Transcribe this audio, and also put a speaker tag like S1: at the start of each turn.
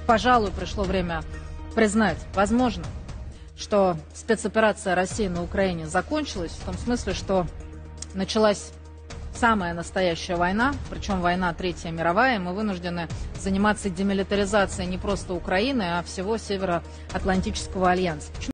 S1: Пожалуй, пришло время признать, возможно, что спецоперация России на Украине закончилась, в том смысле, что началась самая настоящая война, причем война Третья мировая, и мы вынуждены заниматься демилитаризацией не просто Украины, а всего Североатлантического альянса.